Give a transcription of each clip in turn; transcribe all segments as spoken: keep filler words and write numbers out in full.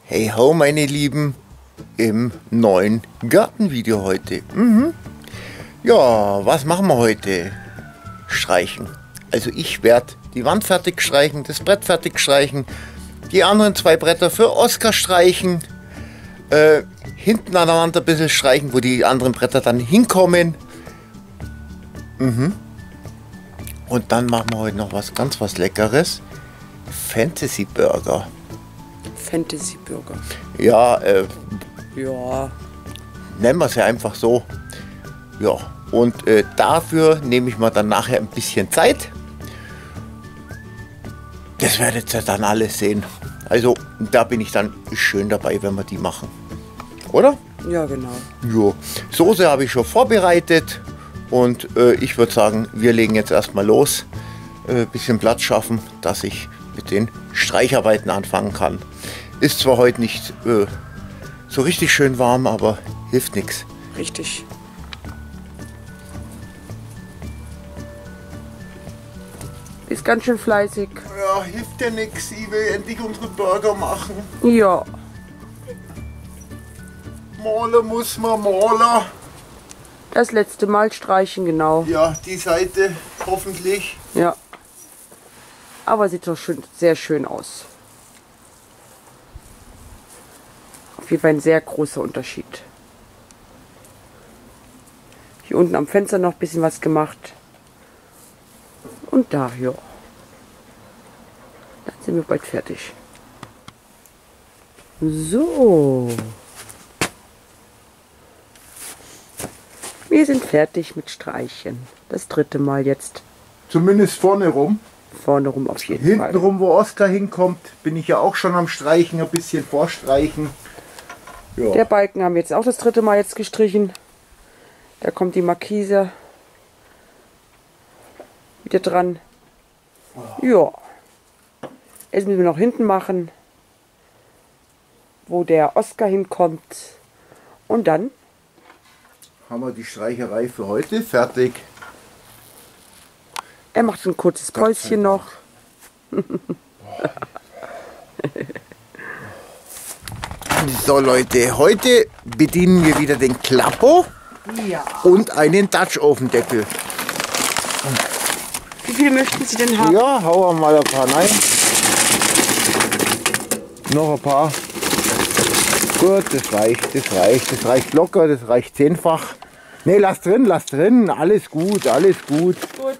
Hey ho meine Lieben, im neuen Gartenvideo heute. Mhm. Ja, was machen wir heute? Streichen. Also ich werde die Wand fertig streichen, das Brett fertig streichen, die anderen zwei Bretter für Oskar streichen, äh, hinten an der Wand ein bisschen streichen, wo die anderen Bretter dann hinkommen. Mhm. Und dann machen wir heute noch was ganz was Leckeres. Fantasy Burger. Fantasy Burger. Ja, äh, Ja. nennen wir es ja einfach so. Ja, und äh, dafür nehme ich mir dann nachher ein bisschen Zeit. Das werdet ihr dann alles sehen. Also da bin ich dann schön dabei, wenn wir die machen. Oder? Ja, genau. Ja. Soße habe ich schon vorbereitet. Und äh, ich würde sagen, wir legen jetzt erstmal los. Ein äh, bisschen Platz schaffen, dass ich mit den Streicharbeiten anfangen kann. Ist zwar heute nicht äh, so richtig schön warm, aber hilft nichts. Richtig. Ist ganz schön fleißig. Ja, hilft ja nichts. Ich will endlich unsere Burger machen. Ja. Malen muss man malen. Das letzte Mal streichen, genau. Ja, die Seite hoffentlich. Ja. Aber sieht doch schön, sehr schön aus. Auf jeden Fall ein sehr großer Unterschied. Hier unten am Fenster noch ein bisschen was gemacht. Und da, ja. Dann sind wir bald fertig. So. Wir sind fertig mit Streichen. Das dritte Mal jetzt. Zumindest vorne rum. Vorne rum auf jeden Fall. Hinten rum, wo Oskar hinkommt, bin ich ja auch schon am Streichen, ein bisschen vorstreichen. Ja. Der Balken haben wir jetzt auch das dritte Mal jetzt gestrichen. Da kommt die Markise wieder dran. Ja. Jetzt müssen wir noch hinten machen, wo der Oskar hinkommt. Und dann Haben wir die Streicherei für heute fertig. er macht ein kurzes Päuschen noch. So Leute, heute bedienen wir wieder den Klappo Ja. und einen Dutch-Ofendeckel. Wie viele möchten Sie denn haben? Ja, hauen wir mal ein paar rein. Noch ein paar. Gut, das reicht, das reicht, das reicht locker, das reicht zehnfach. Ne, lass drin, lass drin, alles gut, alles gut. Gut.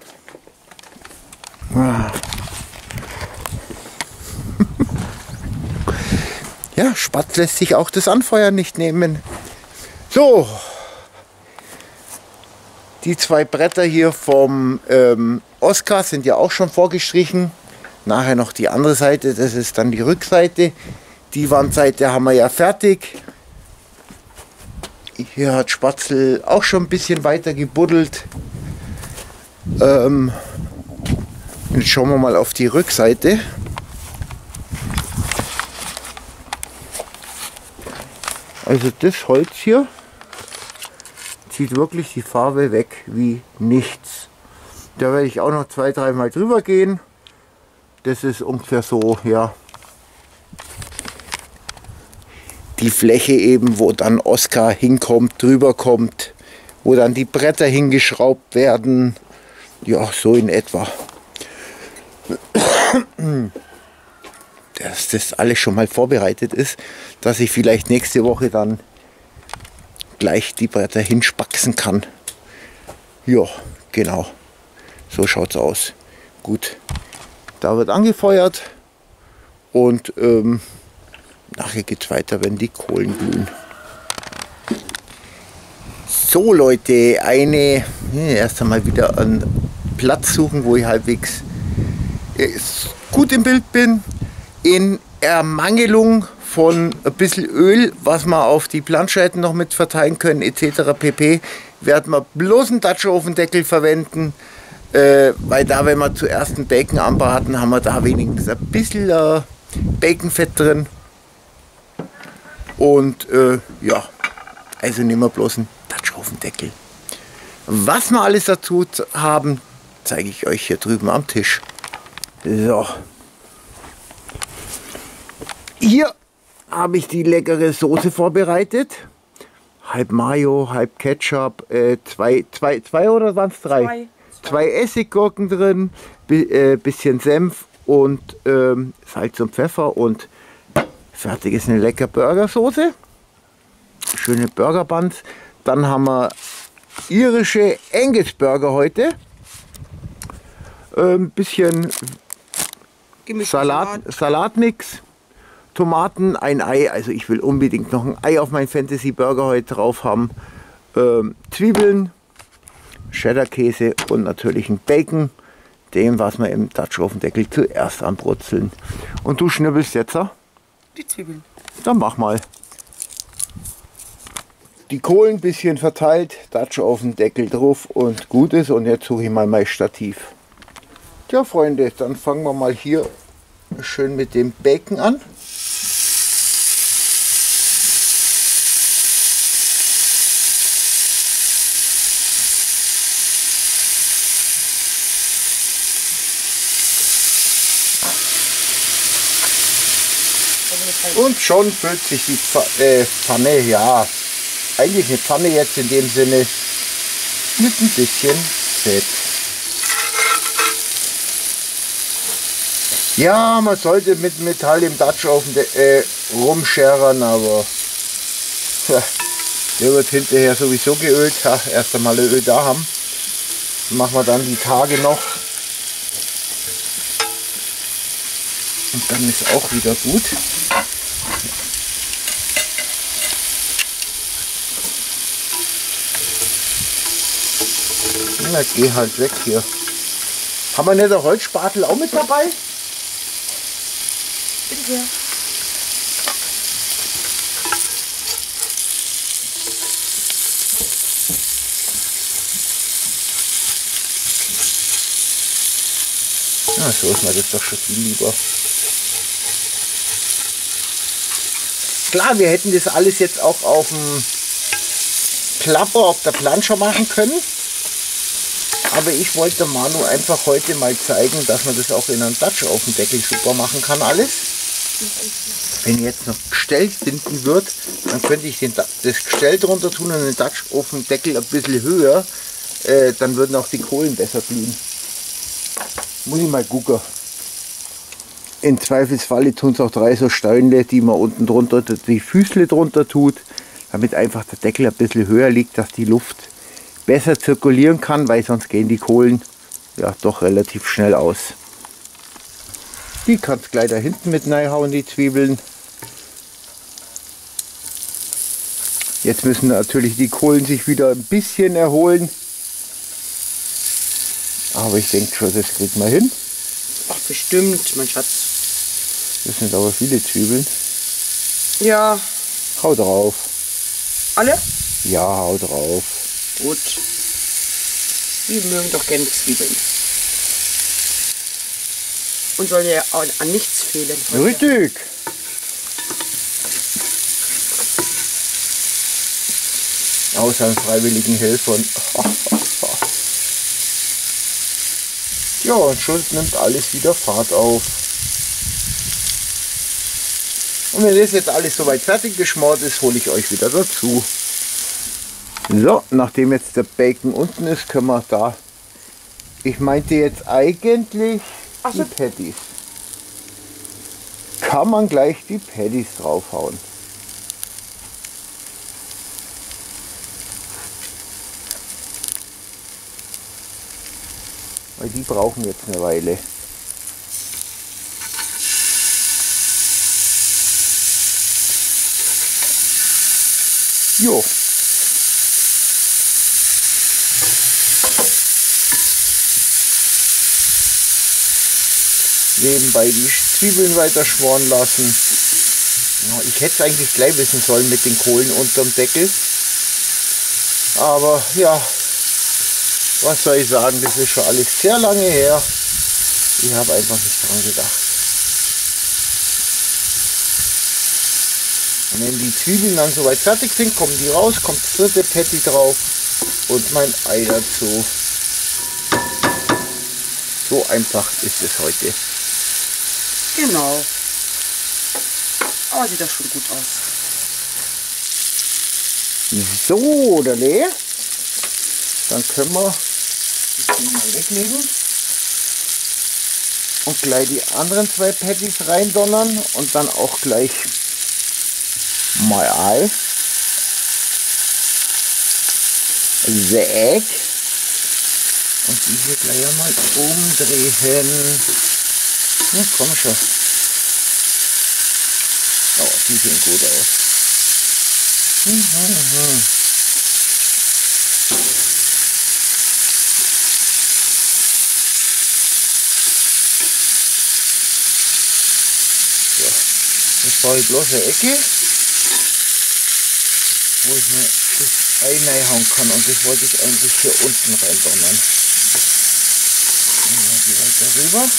Ja, Spatz lässt sich auch das Anfeuern nicht nehmen. So, die zwei Bretter hier vom ähm, Oskar sind ja auch schon vorgestrichen. Nachher noch die andere Seite, das ist dann die Rückseite. Die Wandseite haben wir ja fertig. Hier hat Spatzel auch schon ein bisschen weiter gebuddelt. Ähm, jetzt schauen wir mal auf die Rückseite. Also das Holz hier zieht wirklich die Farbe weg wie nichts. Da werde ich auch noch zwei, dreimal drüber gehen. Das ist ungefähr so, ja, die Fläche eben, wo dann Oskar hinkommt, drüber kommt, wo dann die Bretter hingeschraubt werden. Ja, so in etwa. Dass das alles schon mal vorbereitet ist, dass ich vielleicht nächste Woche dann gleich die Bretter hinspaxen kann. Ja, genau. So schaut's aus. Gut, da wird angefeuert und ähm, nachher geht's weiter, wenn die Kohlen glühen. So Leute, eine erst einmal wieder einen Platz suchen, wo ich halbwegs äh, gut im Bild bin. In Ermangelung von ein bisschen Öl, was wir auf die Planscheiten noch mit verteilen können, et cetera pp., werden wir bloß einen Dutch-Ofendeckel verwenden, äh, weil da, wenn wir zuerst einen Bacon anbraten, haben wir da wenigstens ein bisschen äh, Baconfett drin. Und äh, ja, also nehmen wir bloß einen Dutch-Ofendeckel. Was wir alles dazu haben, zeige ich euch hier drüben am Tisch. So. Hier habe ich die leckere Soße vorbereitet. Halb Mayo, halb Ketchup, äh, zwei, zwei, zwei oder waren es drei? Zwei. Zwei Essiggurken drin, bi äh, bisschen Senf und ähm, Salz und Pfeffer und fertig ist eine leckere Burgersoße. Schöne Burger Buns. Dann haben wir irische Angus Burger heute. Ein ähm, bisschen Salat, Salatmix, Tomaten, ein Ei. Also ich will unbedingt noch ein Ei auf meinen Fantasy Burger heute drauf haben. Ähm, Zwiebeln, Cheddar-Käse und natürlich ein Bacon. Dem, was wir im Dutch-Ofendeckel zuerst anbrutzeln. Und du schnibbelst jetzt? Die Zwiebeln. Dann mach mal. Die Kohlen ein bisschen verteilt, Dutch-Ofendeckel drauf und gut ist. Und jetzt suche ich mal mein Stativ. Ja, Freunde, dann fangen wir mal hier schön mit dem Bacon an. Und schon füllt sich die Pfanne, ja, eigentlich eine Pfanne jetzt in dem Sinne, mit ein bisschen Fett. Ja, man sollte mit Metall im Dutch-Ofen äh, rumscheren, aber ja, der wird hinterher sowieso geölt. Ja, erst einmal Öl da haben. Das machen wir dann die Tage noch. Und dann ist auch wieder gut. Na, geh halt weg hier. Haben wir nicht der Holzspatel auch mit dabei? Bitte sehr. Na, so ist mir das doch schon viel lieber. Klar, wir hätten das alles jetzt auch auf dem Klapper, auf der Plansche machen können. Aber ich wollte Manu einfach heute mal zeigen, dass man das auch in einem Dutch-Ofendeckel super machen kann alles. Wenn jetzt noch Gestell finden wird, dann könnte ich den, das Gestell drunter tun und den Dutch-Ofendeckel ein bisschen höher. Äh, dann würden auch die Kohlen besser glühen. Muss ich mal gucken. In Zweifelsfalle tun es auch drei so Steine, die man unten drunter, die Füßle drunter tut, damit einfach der Deckel ein bisschen höher liegt, dass die Luft besser zirkulieren kann, weil sonst gehen die Kohlen ja doch relativ schnell aus. Die kannst du gleich da hinten mit reinhauen, die Zwiebeln. Jetzt müssen natürlich die Kohlen sich wieder ein bisschen erholen. Aber ich denke schon, das kriegt man hin. Ach, bestimmt, mein Schatz. Das sind aber viele Zwiebeln. Ja. Hau drauf. Alle? Ja, hau drauf. Gut. Wir mögen doch gerne Zwiebeln. Und soll ja an nichts fehlen. Heute. Richtig. Außer an freiwilligen Helfern. Ja, und schon nimmt alles wieder Fahrt auf. Und wenn das jetzt alles soweit fertig geschmort ist, hole ich euch wieder dazu. So, nachdem jetzt der Bacon unten ist, können wir da, ich meinte jetzt eigentlich Ach so. die Patties. Kann man gleich die Patties draufhauen. Weil die brauchen jetzt eine Weile. Jo. Nebenbei die Zwiebeln weiter schmoren lassen. Ja, ich hätte es eigentlich gleich wissen sollen mit den Kohlen unterm Deckel. Aber ja, was soll ich sagen, das ist schon alles sehr lange her. Ich habe einfach nicht dran gedacht. Und wenn die Zwiebeln dann soweit fertig sind, kommen die raus, kommt das dritte Patty drauf und mein Ei dazu. So einfach ist es heute. Genau. Oh, sieht das schon gut aus. So, der Lee. Dann können wir das Ding mal weglegen. Und gleich die anderen zwei Patties reindonnern und dann auch gleich mal Ei. Weg. Und die hier gleich einmal umdrehen. Ja, komm schon. Oh, die sehen gut aus. Mhm. So, jetzt brauche ich bloß eine Ecke, wo ich mir das Ei reinhauen kann, und das wollte ich eigentlich hier unten rein donnern. Die weiter rüber.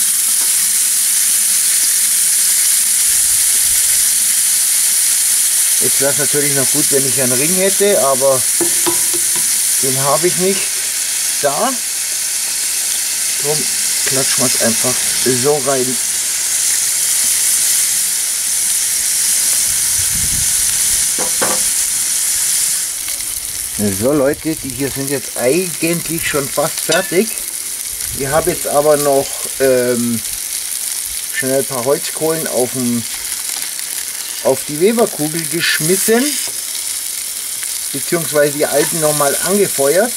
Jetzt wäre es natürlich noch gut, wenn ich einen Ring hätte, aber den habe ich nicht da. Darum klatschen wir es einfach so rein. So Leute, die hier sind jetzt eigentlich schon fast fertig. Ich habe jetzt aber noch ähm, schnell ein paar Holzkohlen auf, dem, auf die Weberkugel geschmissen, beziehungsweise die alten nochmal angefeuert,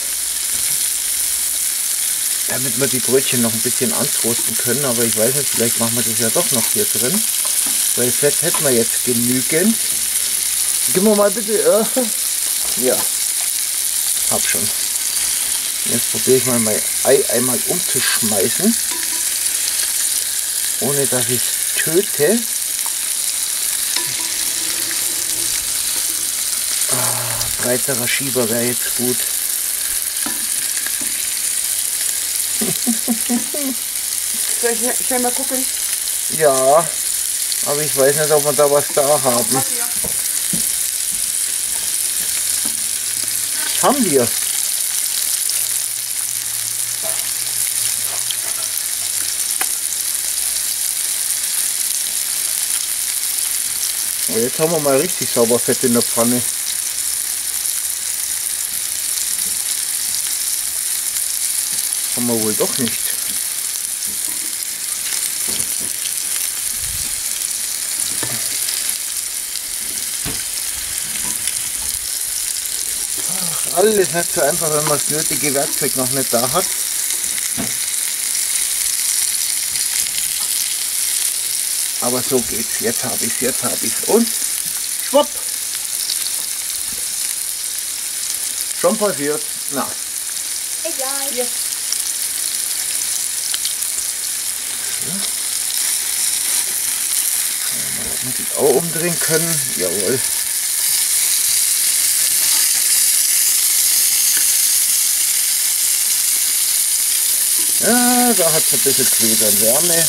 damit wir die Brötchen noch ein bisschen antrosten können. Aber ich weiß nicht, vielleicht machen wir das ja doch noch hier drin, weil Fett hätten wir jetzt genügend. Gib mir mal bitte, äh, ja, hab schon. Jetzt probiere ich mal mein Ei einmal umzuschmeißen, ohne dass ich es töte. Ah, breiterer Schieber wäre jetzt gut. Soll ich schnell mal gucken? Ja, aber ich weiß nicht, ob wir da was da haben. Haben wir. Jetzt haben wir mal richtig sauber Fett in der Pfanne. Haben wir wohl doch nicht. Ach, alles nicht so einfach, wenn man das nötige Werkzeug noch nicht da hat. Aber so geht's. Jetzt habe ich es, jetzt habe ich es. Und schwupp! Schon passiert. Na. Egal. Hier. Mal, ob wir die auch umdrehen können. Jawohl. Ja, da hat es ein bisschen Kleber und Wärme.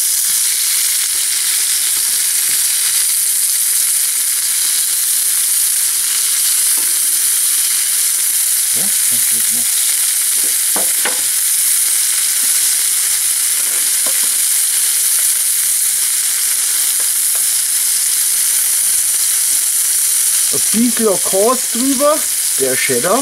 Ja, das geht noch. Ein bisschen Kors drüber, der Cheddar.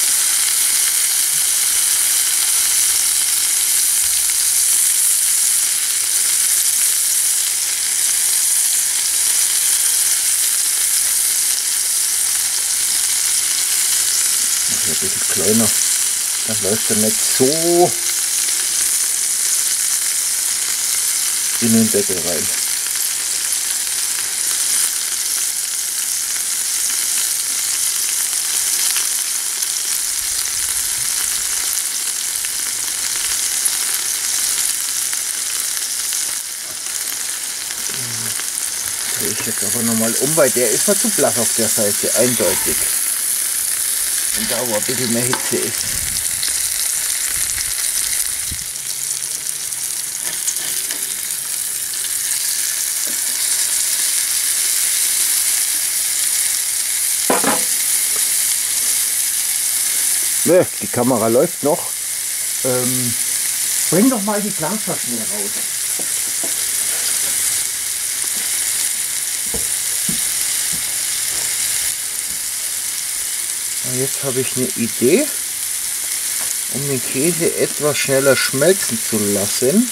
Ein bisschen kleiner, dann läuft er nicht so in den Deckel rein. Drehe ich jetzt aber nochmal um, weil der ist mir zu blass auf der Seite, eindeutig. Und da wo ein bisschen mehr Hitze ist. Ne, die Kamera läuft noch. Ähm, bring doch mal die Plancha schnell raus. Und jetzt habe ich eine Idee, um den Käse etwas schneller schmelzen zu lassen.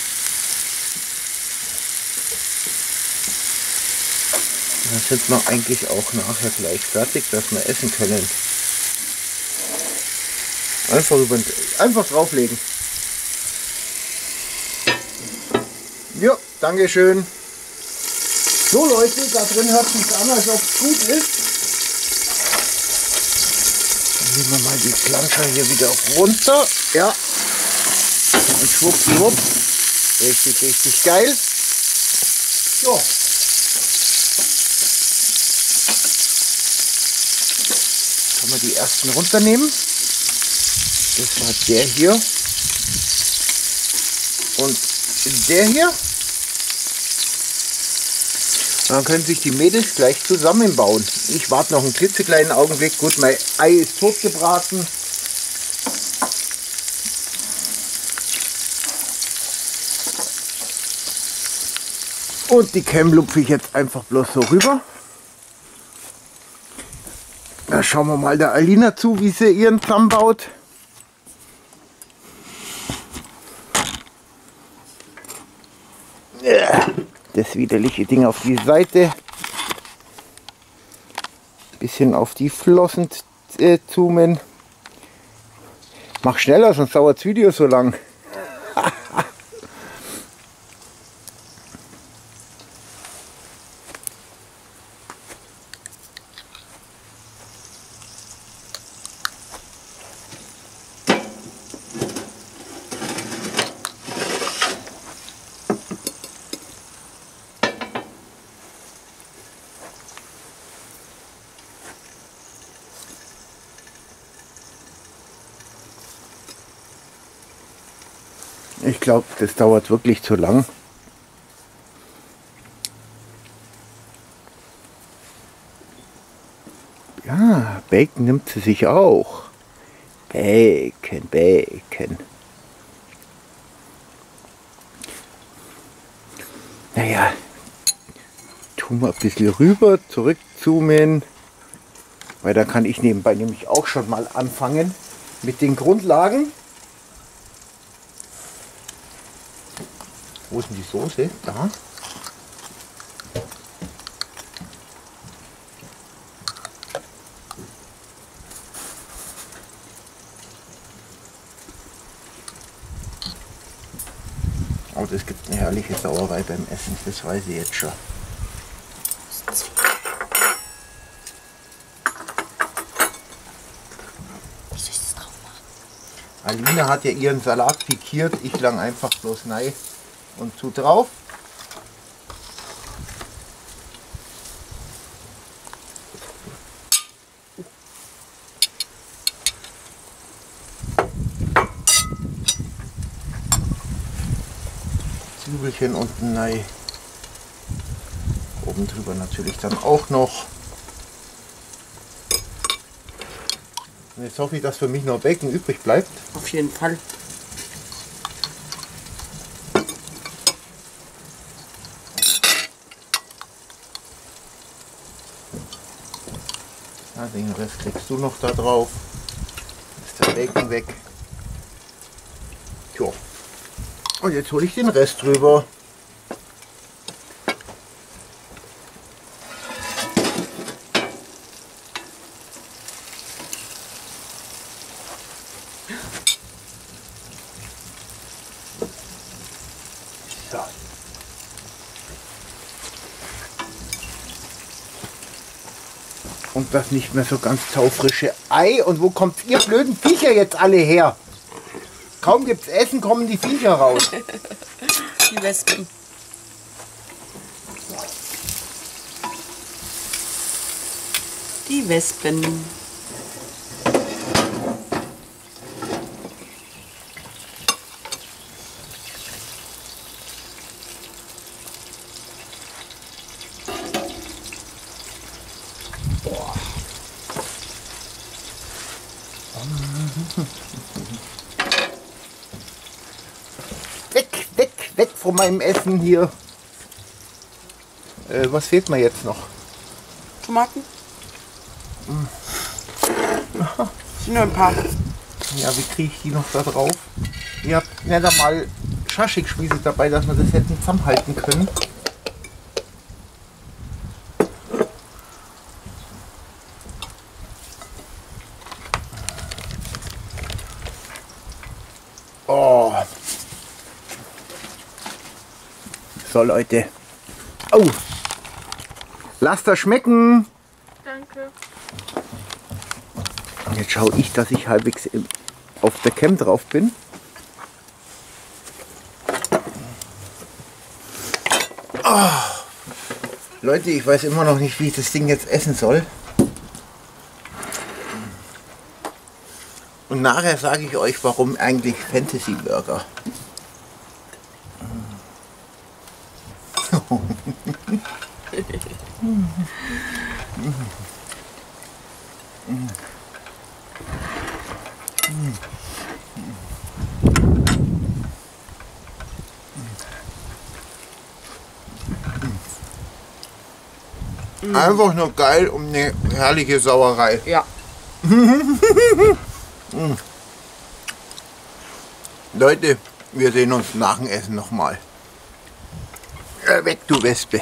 Dann sind wir eigentlich auch nachher gleich fertig, dass wir essen können. Einfach, über, einfach drauflegen. Ja, Dankeschön. So Leute, da drin hört sich an, als ob es gut ist. Dann nehmen wir mal die Planscher hier wieder runter. Ja. Und schwuppdiwupp. Richtig, richtig geil. So. Kann man die ersten runternehmen. Das war der hier. Und der hier. Und dann können sich die Mädels gleich zusammenbauen. Ich warte noch einen klitzekleinen Augenblick. Gut, mein Ei ist tot gebraten. Und die Cam lupfe ich jetzt einfach bloß so rüber. Da schauen wir mal der Alina zu, wie sie ihren zusammenbaut. Das widerliche Ding auf die Seite. Bisschen auf die Flossen äh, zoomen. Mach schneller, sonst dauert das Video so lang. Ich glaube, das dauert wirklich zu lang. Ja, Bacon nimmt sie sich auch. Bacon, Bacon. Naja, tun wir ein bisschen rüber, zurückzoomen. Weil da kann ich nebenbei nämlich auch schon mal anfangen mit den Grundlagen. Wo ist denn die Soße? Da. Oh, das gibt eine herrliche Sauerei beim Essen, das weiß ich jetzt schon. Wie soll ich das drauf machen? Alina hat ja ihren Salat pikiert, ich lang einfach bloß rein und zu drauf. Zwiebelchen unten rein. Oben drüber natürlich dann auch noch. Und jetzt hoffe ich, dass für mich noch Bacon übrig bleibt. Auf jeden Fall. Ja, den Rest kriegst du noch da drauf. Ist der Bacon weg. Tja. Und jetzt hole ich den Rest drüber. So. Und das nicht mehr so ganz taufrische Ei. Und wo kommt ihr blöden Viecher jetzt alle her? Kaum gibt's Essen, kommen die Viecher raus. Die Wespen. Die Wespen. Boah. Weg, weg, weg von meinem Essen hier. Äh, was fehlt mir jetzt noch? Tomaten? Sind nur ein paar. Ja, wie kriege ich die noch da drauf? Ihr habt nicht einmal Schaschlik-Spieße dabei, dass wir das hätten zusammenhalten können. Oh. So Leute. Oh. Lasst das schmecken. Danke. Jetzt schaue ich, dass ich halbwegs im, auf der Cam drauf bin. Oh. Leute, ich weiß immer noch nicht, wie ich das Ding jetzt essen soll. Und nachher sage ich euch, warum eigentlich Fantasy Burger. Einfach nur geil und eine herrliche Sauerei. Ja. Leute, wir sehen uns nach dem Essen nochmal. Äh, weg, du Wespe.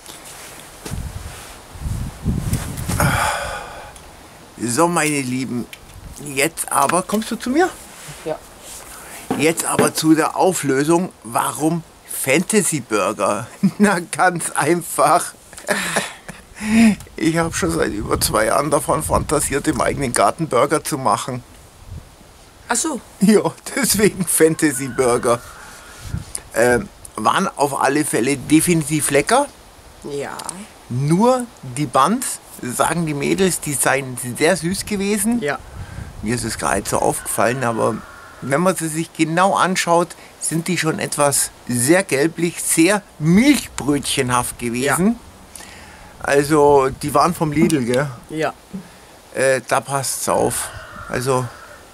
So, meine Lieben, jetzt aber, kommst du zu mir? Ja. Jetzt aber zu der Auflösung, warum Fantasy Burger? Na, ganz einfach. Ich habe schon seit über zwei Jahren davon fantasiert, im eigenen Garten Burger zu machen. Ach so. Ja, deswegen Fantasy Burger. Ähm, waren auf alle Fälle definitiv lecker. Ja. Nur die Buns, sagen die Mädels, die seien sehr süß gewesen. Ja. Mir ist es gar nicht so aufgefallen, aber wenn man sie sich genau anschaut, sind die schon etwas sehr gelblich, sehr milchbrötchenhaft gewesen. Ja. Also, die waren vom Lidl, gell? Ja. Äh, da passt's auf. Also,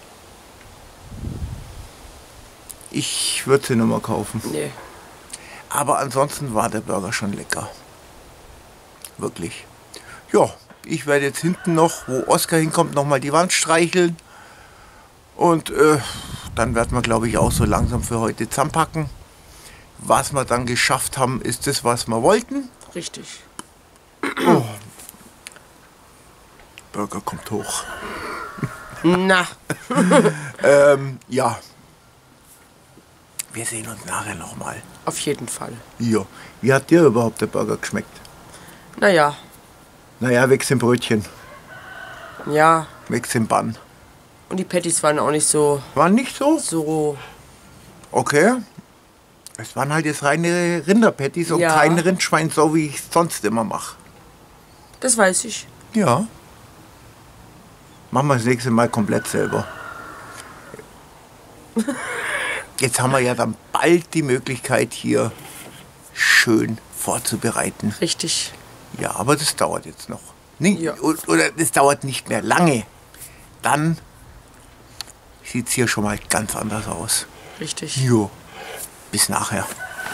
ich würde sie nicht mehr kaufen. Nee. Aber ansonsten war der Burger schon lecker. Wirklich. Ja, ich werde jetzt hinten noch, wo Oskar hinkommt, nochmal die Wand streicheln. Und äh, dann werden wir, glaube ich, auch so langsam für heute zusammenpacken. Was wir dann geschafft haben, ist das, was wir wollten. Richtig. Oh. Burger kommt hoch. Na. ähm, ja. Wir sehen uns nachher nochmal. Auf jeden Fall. Ja. Wie hat dir überhaupt der Burger geschmeckt? Naja. Naja, wächst im Brötchen. Ja. Wächst im Bann. Und die Patties waren auch nicht so... Waren nicht so? So... Okay. Es waren halt jetzt reine Rinderpatties und Ja. kein Rindschwein, so wie ich es sonst immer mache. Das weiß ich. Ja. Machen wir das nächste Mal komplett selber. Jetzt haben wir ja dann bald die Möglichkeit, hier schön vorzubereiten. Richtig. Ja, aber das dauert jetzt noch. Nicht, Ja. Oder das dauert nicht mehr lange. Dann sieht es hier schon mal ganz anders aus. Richtig. Jo. Bis nachher.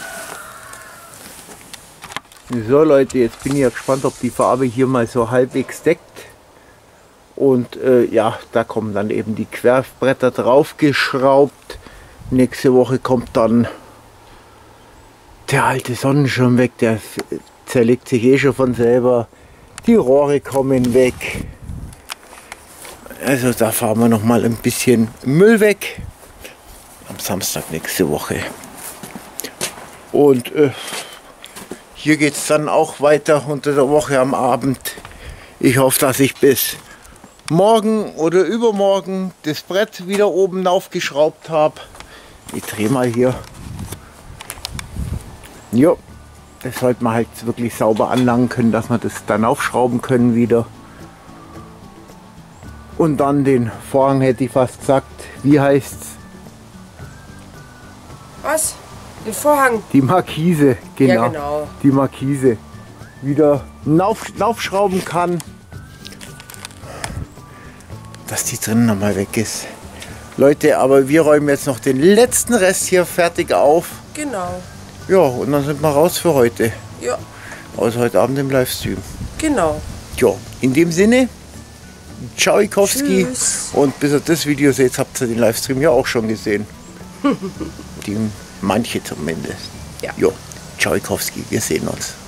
So Leute, jetzt bin ich ja gespannt, ob die Farbe hier mal so halbwegs deckt. Und äh, ja, da kommen dann eben die Querbretter draufgeschraubt. Nächste Woche kommt dann der alte Sonnenschirm weg, der zerlegt sich eh schon von selber. Die Rohre kommen weg. Also da fahren wir noch mal ein bisschen Müll weg. Am Samstag nächste Woche. Und äh, hier geht es dann auch weiter unter der Woche am Abend. Ich hoffe, dass ich bis morgen oder übermorgen das Brett wieder oben aufgeschraubt habe. Ich drehe mal hier. Jo, das sollte man halt wirklich sauber anlangen können, dass wir das dann aufschrauben können wieder. Und dann den Vorhang, hätte ich fast gesagt. Wie heißt's? Was? Den Vorhang? Die Markise, genau. Ja, genau. Die Markise wieder auf, aufschrauben kann, dass die drinnen nochmal weg ist. Leute, aber wir räumen jetzt noch den letzten Rest hier fertig auf. Genau. Ja, und dann sind wir raus für heute. Ja. Aus heute Abend im Livestream. Genau. Ja, in dem Sinne, Tschaikowski. Tschüss. Und bis ihr das Video seht, habt ihr den Livestream ja auch schon gesehen. Die manche zumindest. Ja. Jo, Tschaikowski, wir sehen uns.